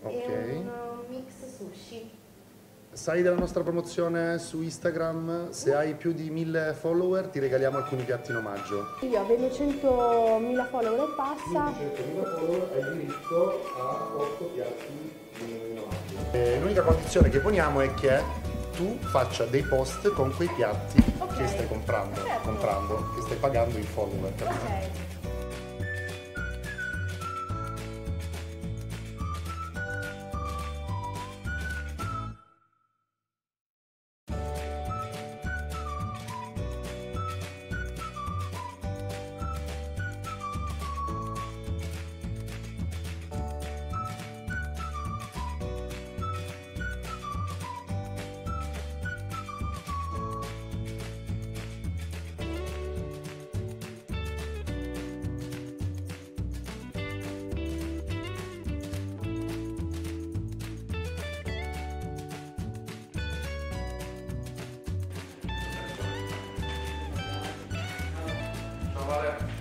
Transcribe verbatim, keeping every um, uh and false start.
Ok. e un mix sushi. Sai della nostra promozione su Instagram? Se hai più di mille follower ti regaliamo alcuni piatti in omaggio. Io avendo centomila follower e passa. centomila follower hai diritto a otto piatti in omaggio. L'unica condizione che poniamo è che tu faccia dei post con quei piatti Ok. che stai comprando, Certo. comprando, che stai pagando in follower. Ok. Ciao Vale.